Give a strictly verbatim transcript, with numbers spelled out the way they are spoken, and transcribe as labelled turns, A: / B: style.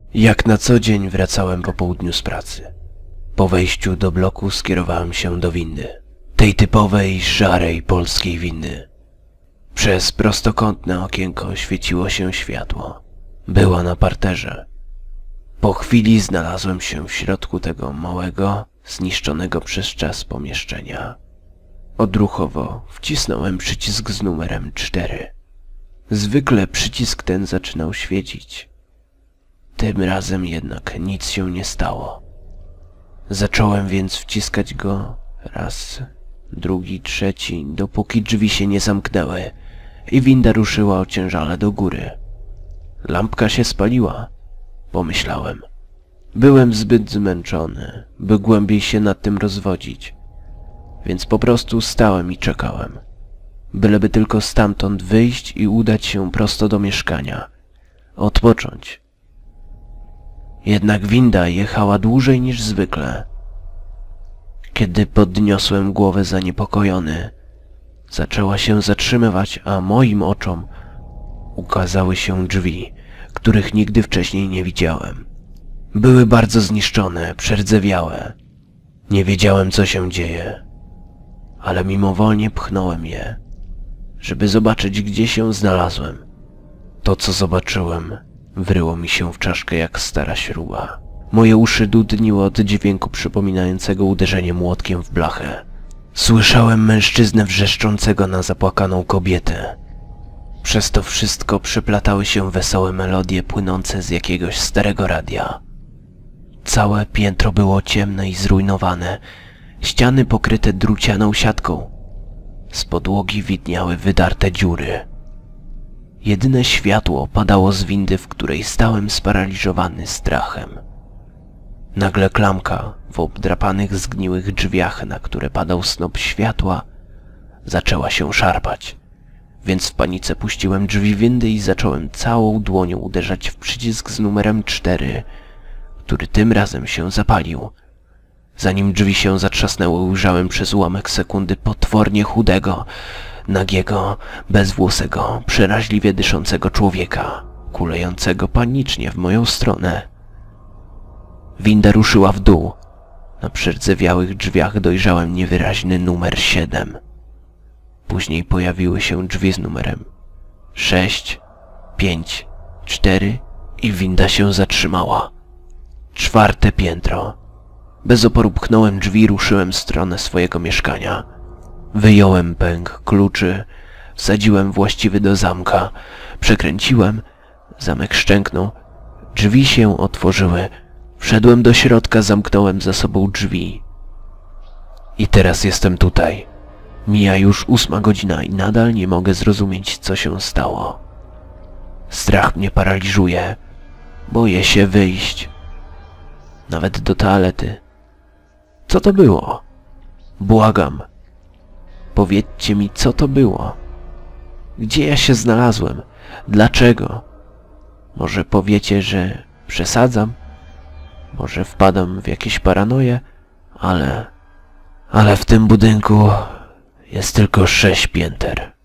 A: Jak na co dzień wracałem po południu z pracy. Po wejściu do bloku skierowałem się do windy. Tej typowej, szarej, polskiej windy. Przez prostokątne okienko świeciło się światło. Była na parterze. Po chwili znalazłem się w środku tego małego, zniszczonego przez czas pomieszczenia. Odruchowo wcisnąłem przycisk z numerem cztery. Zwykle przycisk ten zaczynał świecić. Tym razem jednak nic się nie stało. Zacząłem więc wciskać go raz, drugi, trzeci, dopóki drzwi się nie zamknęły i winda ruszyła ociężale do góry. Lampka się spaliła, pomyślałem. Byłem zbyt zmęczony, by głębiej się nad tym rozwodzić, więc po prostu stałem i czekałem. Byleby tylko stamtąd wyjść i udać się prosto do mieszkania. Odpocząć. Jednak winda jechała dłużej niż zwykle. Kiedy podniosłem głowę zaniepokojony, zaczęła się zatrzymywać, a moim oczom ukazały się drzwi, których nigdy wcześniej nie widziałem. Były bardzo zniszczone, przerdzewiałe. Nie wiedziałem, co się dzieje, ale mimowolnie pchnąłem je, żeby zobaczyć, gdzie się znalazłem. To, co zobaczyłem, wryło mi się w czaszkę jak stara śruba. Moje uszy dudniły od dźwięku przypominającego uderzenie młotkiem w blachę. Słyszałem mężczyznę wrzeszczącego na zapłakaną kobietę. Przez to wszystko przeplatały się wesołe melodie płynące z jakiegoś starego radia. Całe piętro było ciemne i zrujnowane, ściany pokryte drucianą siatką. Z podłogi widniały wydarte dziury. Jedyne światło padało z windy, w której stałem sparaliżowany strachem. Nagle klamka w obdrapanych, zgniłych drzwiach, na które padał snop światła, zaczęła się szarpać, więc w panice puściłem drzwi windy i zacząłem całą dłonią uderzać w przycisk z numerem cztery, który tym razem się zapalił. Zanim drzwi się zatrzasnęły, ujrzałem przez ułamek sekundy potwornie chudego, nagiego, bezwłosego, przeraźliwie dyszącego człowieka, kulejącego panicznie w moją stronę. Winda ruszyła w dół. Na przerdzewiałych drzwiach dojrzałem niewyraźny numer siedem. Później pojawiły się drzwi z numerem sześć, pięć, cztery i winda się zatrzymała. Czwarte piętro. Bez oporu pchnąłem drzwi i ruszyłem w stronę swojego mieszkania. Wyjąłem pęk kluczy, wsadziłem właściwy do zamka, przekręciłem, zamek szczęknął, drzwi się otworzyły, wszedłem do środka, zamknąłem za sobą drzwi. I teraz jestem tutaj. Mija już ósma godzina i nadal nie mogę zrozumieć, co się stało. Strach mnie paraliżuje, boję się wyjść. Nawet do toalety. Co to było? Błagam. Powiedzcie mi, co to było? Gdzie ja się znalazłem? Dlaczego? Może powiecie, że przesadzam? Może wpadam w jakieś paranoje? Ale... Ale w tym budynku jest tylko sześć pięter.